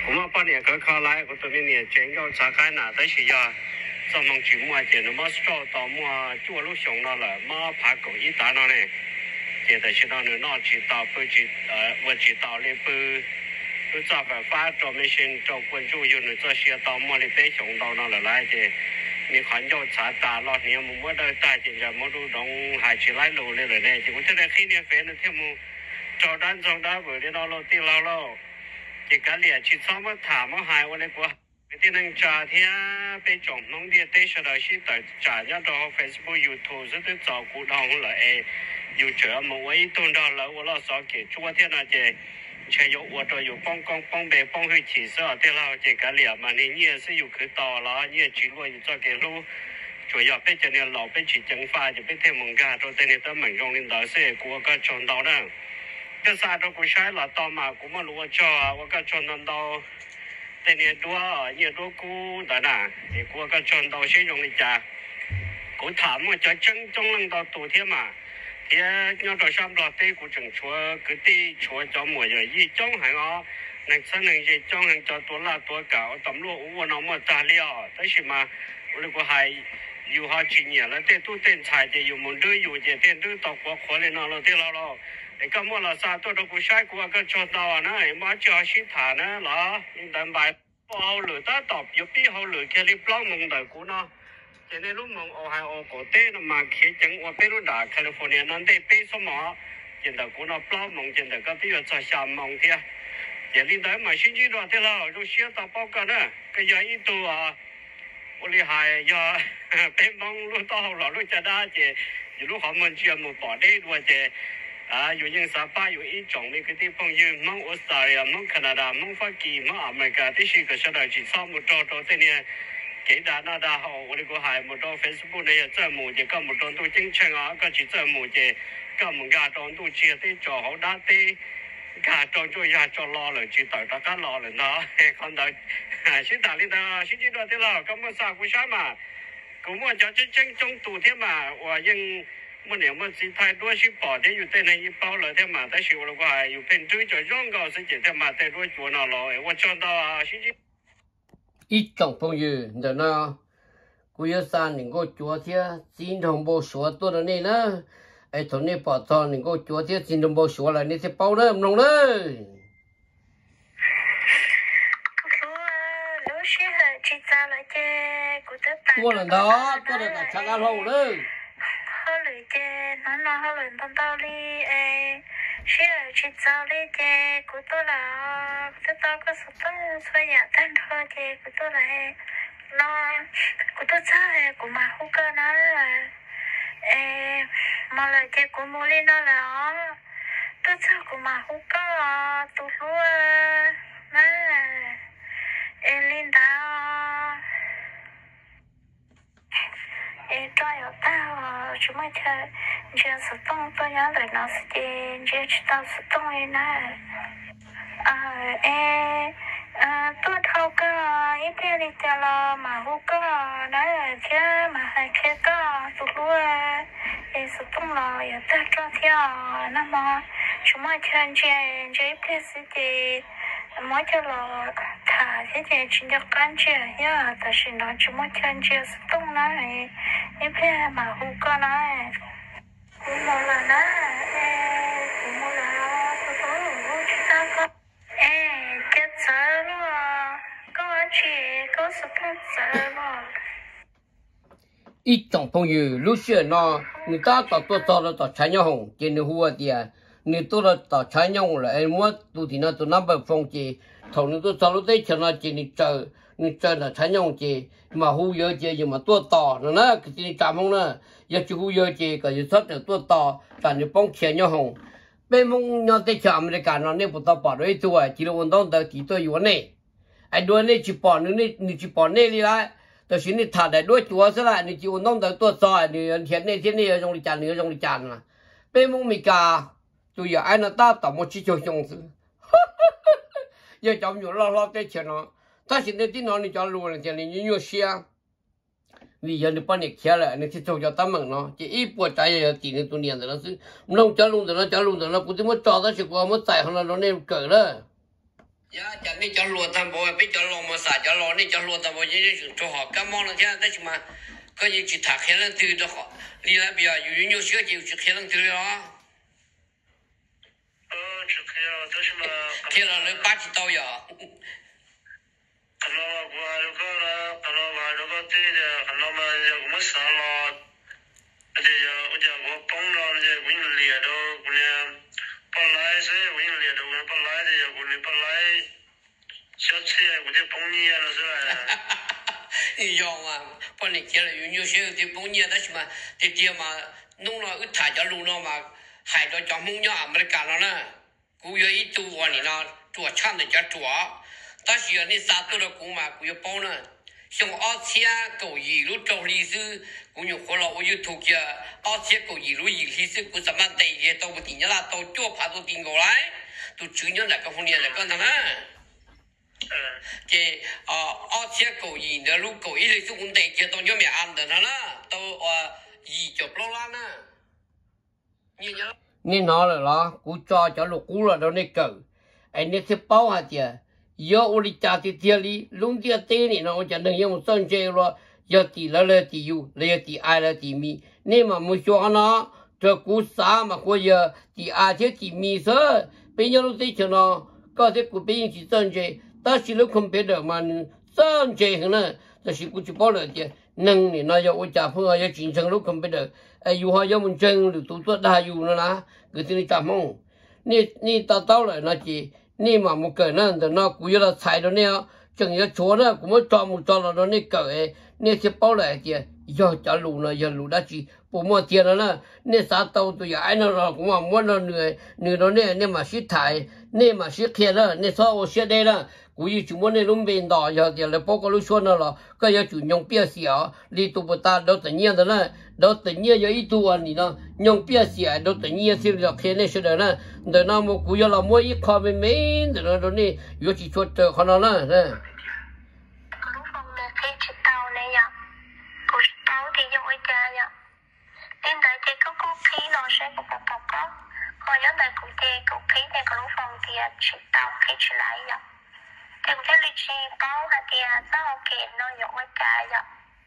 cũng mà bao nhiêu cái khó lại của tụi mình nè chuyện câu trả cái nào tới khi giờ sau mong chuyện mua tiền nó mất số tao mua chua lúc sống nó là mà phá cổ ít ta nó này thì tại sao nó chỉ tao bơi chỉ vừa chỉ tao lên bơi tôi cho phải phát cho mình xin cho quân chủ yếu nữa cho xe tao mua lên bê sống tao nó là lại thì mình khoản cho trả trả lo thì mình muốn đợi trả thì giờ muốn đủ đông hai chỉ lái lù lên rồi này thì cũng thế là khi này phải nó thêm một cho đàn trong đó vừa đi nó lâu tiêu lâu chỉ cái liền chỉ xong mới thả mới hài qua đây qua cái năng trả thì bây giờ nông địa đây sau đó sẽ tới trả cho đó Facebook YouTube rất là早古道了哎，有这么我一动到了我老早给昨天那些。前有我这有帮北帮会起色，对了，这个脸嘛，你也是有去到了，你也去过有这个路，主要被这里老被去蒸发，就被天门家都在你的门中领导是过个传道人，这啥都不晒了，到嘛，我们如果叫啊，我个传道在你多也多孤的呢，你过个传道先用一家，我他们叫正宗领导多天嘛。thì nhau đó xong rồi tây của trường chúa cứ tây chúa cho mùa rồi gì trong hàng ó nên sáng nên gì trong hàng cho tôi là tôi cả tầm lúc uống nó mà trả liệu thế thì mà tôi có hay yêu họ chuyện nhiều là tây tôi tên xài thì yêu muốn đưa yêu thì tên đưa tàu quá khó lên nó tây lo để cái mua là sao tôi đâu có sai của cái cho tàu nữa mà cho xin thả nữa là những đàn bài bao lửa ta tập giúp đi hậu lửa kia đi plong mong đời của nó cho nên lúc mong Ohio có tên mà khi chẳng qua bên đó California nó đây bên số mà hiện tại cũng nó bao mong hiện tại cái điều cho sao mong thế hiện linh đấy mà xin chỉ đó thế là lúc xưa tao bao cái nữa cái giờ ít tu我厉害呀bên mong lúc tao học lúc cho đã thì lúc họ mình chưa một bỏ đấy rồi thì有人啥把有一种那个地方有蒙澳大利亚、蒙加拿大、蒙法国、蒙美国，这些个小岛去上木找这里。cái đó nó đã họ我哋個係冇到 Facebook 呢，即係冇嘢，咁冇當到正常啊，個次真係冇嘢，咁冇家當到似啲做好打啲家當做嘢做落嚟，住台大家落嚟咯，看到先打呢度，先知道啲咯，咁我三個山嘛，咁我就正宗度添嘛，我應乜嘢乜事太多先bỏ啲要真係要包嚟添嘛，但是我哋個係要平追在裝個事情添嘛，太多做嗱落，我做到啊，先知。 ít trong phong như giờ nó cô yêu san những cô chúa thế xin đồng bộ số tôi là này nữa ai thằng này bỏ cho những cô chúa thế xin đồng bộ số là này sẽ bao đó nông đấy tôi là đó tôi là cả sáng ăn hậu đấy họ lười chè nó họ lười tao tao đi xí là chỉ tao đi chè của tôi là tao có số tôi xoay nhà tan thôi chè của tôi là nó của tôi sao của mà hú cơ nó là mà là chè của mua lên nó là tôi sao của mà hú cơ tôi lúa nó là lên đó trai ở tao chúng mày chơi chơi sờ tung tôi nhớ lại nó sẽ chơi tao sờ tung ấy nè tôi thâu cái ít tiền đi chơi lo mà hú cái đấy chứ mà hay chơi cái tụi lúa sờ tung lo giờ ta cho theo nó mà chúng mày chơi chơi ít tiền mỗi chơi là thả thế thì chỉ cho con chơi nhá, tại vì nó chỉ mỗi chơi tung này, những cái mà hú con này, cũng một lần đó, cũng một lần đó, tôi hú chỉ tao có, chết sợ luôn, có chị có sự thật sợ luôn. ít trong phong như lúc xưa nó người ta tao là tao trái nhau hồng trên đường hua thì nếu tôi là tao trái nhau là em muốn tôi thì nó tôi nắm bắt phong chỉ thầu nếu tôi sau lúc đấy cho nó chỉ nên chờ là trái nhau chỉ mà hú giờ chỉ nhưng mà tôi tao nó cái chỉ chạm không nữa giờ chỉ hú giờ chỉ cái gì hết là tôi tao tại vì phong chia nhau hồng bên mong nhau tới chạm để cả nó nên bắt tao bỏ đấy tôi chỉ là vận động tới chỉ tôi yếu này anh đuổi này chỉ bỏ nữa này chỉ bỏ này đi lạiแต่สิ่งที่ถ่ายได้ด้วยตัวซะละนี่จีวันน้องแต่ตัวซอยนี่เห็นในที่นี่ตรงนี้จานนี่ตรงนี้จานนะเป็นมุ้งมีกาตัวอย่างไอ้นั่นตาต่อมาชี้ชงชงสิอย่าจำอยู่รอบๆได้เชียวเนาะถ้าสิ่งที่น้องนี่จะรู้เลยเชียวนี่ยุ่งเชียวิญญาณปั้นอีกเชียวเลยนี่ที่ชงจะตั้มมั่งเนาะจะอีปวดใจอย่าตีในตัวเนี้ยแต่ละสิมันต้องจะลุงแต่ละกูที่มันจ่อตั้งสิกว่ามันใส่ของเราเนี่ยเกิดเลย呀，讲你叫罗丹波，别叫罗么啥，叫罗你叫罗丹波，就是做好干嘛了？现在什么可以去他开了头的好，你那边有小姐去开了头了啊？ 去开了，这什么？ 开了那8级刀呀。 看到我这个了，看到我这个对的，看到我我们上了，而且我叫我帮了这我们列到我呢，本来是我们列到我本来的我呢本来小车我就帮你了是吧？ 一样啊，帮你开了有些的帮你那什么，这爹嘛弄了一台叫弄了嘛，还叫叫梦呀，没得干了呢，古月一度我你那做唱的叫做。但是你啥都了工嘛，我要包呢。像2000个一路找历史，我有活了，我有投给2000个一路历史，我怎么带些到不定了，到脚爬都定过来，都去年那个后年那个呢？这2000个一的路个一类是我带些到那边安的了，到1就不啦呢。你拿来了，我抓着路过了到那个，哎，你是包下的。要我的家的店里，弄点店里呢，我就能用上这了，要地了了地有，了地爱了地米，你们没说呢？这股啥嘛，或者地爱些地米色，别人都在讲呢，搞这股别人去上这，但是你看别的嘛，上这呢，这是过去包了的，能的那要我家朋友要经常都看别的，哎，有好要么真的都做大有了啦，可是你咋弄？你到了那些。你嘛没可能的，那古有了菜的呢，正要做呢，我们抓了那个哎，那些包来的，要加路呢，要路那去，不摸点了呢，那啥刀都要挨了，我嘛摸了女的呢，你嘛是台，你嘛是开了，你说我现在了，古有就摸那龙边道，要点了，包括都说了，个要就用别小，力度不大，都怎样的呢？都等你要一度啊，你呢？用别些都等你是要开那些的呢，那那么古要了摸一块没的那呢，有几撮的可能呢？ 嗯。Lúc phòng là khi chị tàu này ạ, cô tàu thì dùng ở nhà ạ. Đến đây thì có khí nó sẽ có có. Còn nhớ đây cũng thì có khí thì có lúc phòng thì chị tàu khi chị lại ạ. Thì cũng thấy chị tàu hay thì sao ok nó dùng ở nhà ạ.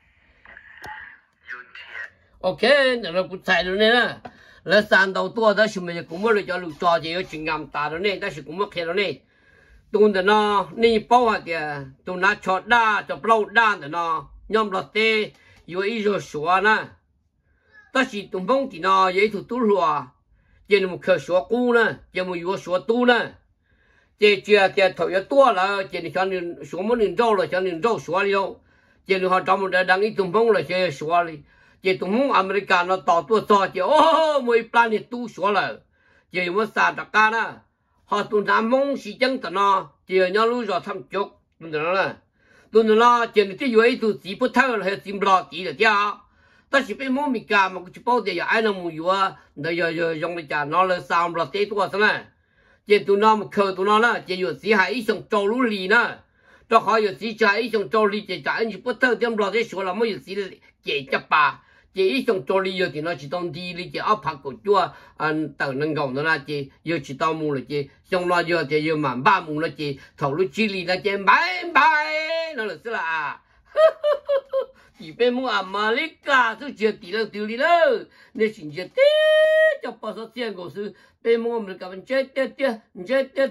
OK， 那个不菜了呢，那3到多的什么也公么了叫路抓的要经验大了呢，但是公么开了呢，懂的呢，你包下的都拿炒大就不老大的呢，要不的有一种说呢，但是东方的呢也有多说，这么可说过呢，这么有说多呢，这头也多了，这你像你说么领导了，像领导说了，这你好咱们这当一东方了，这说了。这东方อเมริกาเราต่อตัวต่อเจ้าโอ้มวยปลาเนี่ยตู้ชัวเลยเจ้าว่าศาสตร์การนะหาตัวน้ำมงสีจังตนะเจ้าเนี่ยรู้จะทำจุกตัวนั้นนะตัวนั้นนะเจ้าเนี่ยที่อยู่ไอ้ตัวสีพุทธะเลยสีบลอตีเลยจ้าแต่สิเป็นมมีการมันก็จะบอกเดี๋ยวไอ้น้ำมูอยู่ว่าเดี๋ยว用嚟จ้านั่นเลยสามบลอตีตัวซะนะเจ้าตัวนั้นมันเข้าตัวนั้นนะเจ้าอยู่สีหายอีส่งโจลุลีนะจะขออยู่สีใจอีส่งโจลีเจ้าจ่ายอีพุทธะเจ้าบลอตีชัวแล้วไม่อยู่สีเจ้าจะป่า这一种做理由的那是当地的这拍个脚都能讲的那这又去到木了这像那就这又蛮把木了这投入距离那这买那就是了啊，一边木阿玛利卡就接地了丢了，那现在就把说这个是边木我们干这你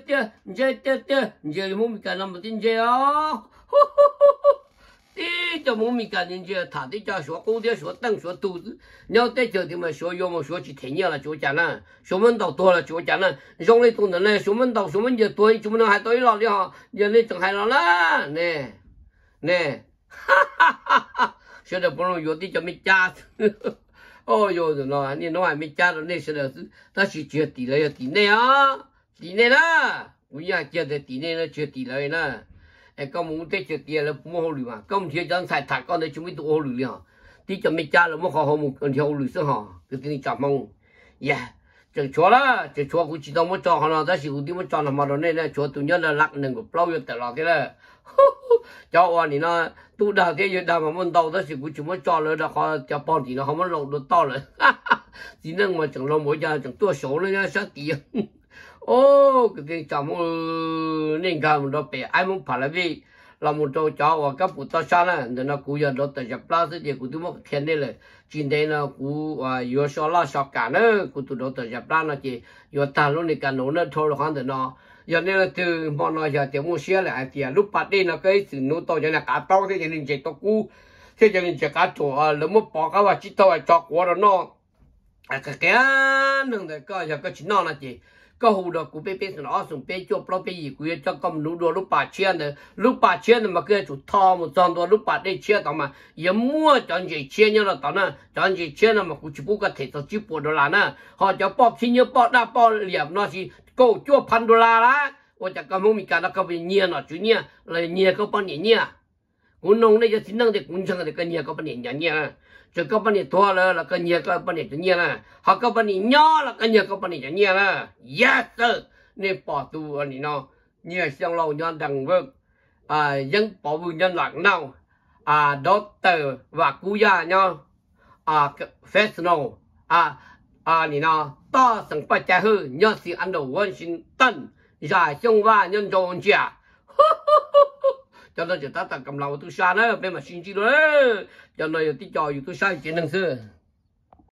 这木没干那么点这啊。这没米干人家，他的家学高点学等学都是，你要在这地方学要么学去听年了就讲了，学问到多了就讲了，用来多的呢，学问就多，就不能还多一了的哈，人家正还了啦，呢，哈，现在不能有的就没家，哦哟的了，你弄还没家了，那现在是，但是接地了要地内啊，地内啦，不一样接在地内了接地了呢。哎，刚们在这点了不好虑嘛，刚们人才他刚才就没多好虑了，你就没家了，没好么跟条路是哈，就给你讲嘛，呀，这错了，这错估计到我找好了，但是我们找了嘛了呢，错都要拉能够不要得了的了，叫我你呢，都到这有他们到的是估计我找了的话，叫包底了，他们路都到了，哈哈，只能我整了我家整多少了呀，小弟。 ô cái chồng nên làm đó bé ai muốn phải là vì làm một chỗ cho và các phụ tao sang là nên nó cũng giờ đó tại nhập ra thì cũng tụi mình khen đây là trên đây là cũng vừa sau là sau cả nữa cũng tụi đó tại nhập ra nó chỉ vừa ta luôn này cả nó thôi là hoàn toàn nó giờ nên là từ mọi người giờ tiếng mua xe lại thì lúc bắt đi nó cái sự nô to cho nên cả tao thì nên chỉ tao cũ thế cho nên chỉ cả chỗ là một bỏ cái và chỉ tao cho quá rồi nó cái nương để coi giờ cái chuyện nó là gì cái hồ đó cũng bị nó dùng bị chụp nó bị gì cũng cho con lúa đồ lúc bà chia này mà cái chủ thò một trăm đô lúc bà đi chia tao mà giờ mua chọn gì chia nhau là tao nè chọn gì chia là mà cũng chỉ có thể tao chỉ $4 nè họ cho bóp xin nhau bóp đa bóp liệp nó chỉ câu cho $1,000 lá我จะก็มีการก็เป็นเนี่ยนะจุเนี่ยเลยเนี่ยก็เป็นเนี่ยกูน้องเนี่ยจะสิ่งนั้นเด็กคุณช่างเด็กก็เนี่ยก็เป็นเนี่ยจะก็เป็นตัวแล้วก็เนี่ยก็เป็นเนี่ยนะเขาก็เป็นเนี่ยแล้วก็เนี่ยก็เป็นเนี่ยนะ yes sir นี่ปอตัวอันนี้เนาะเนี่ยเสียงเราย้อนดังเวิร์กยังปอบุญยันหลังเนาด็อกเตอร์ว่ากูยาเนาะเฟสโนนี่เนาะต่อสังปัจจัยคือเนี่ยสิอันเดอร์วอชิงตันgiải trong va nhân tròn chả cho nên chúng ta cầm lòng tôi xa nữa bên mà xin chi đó cho nên tôi cho tôi sai chuyện năng xưa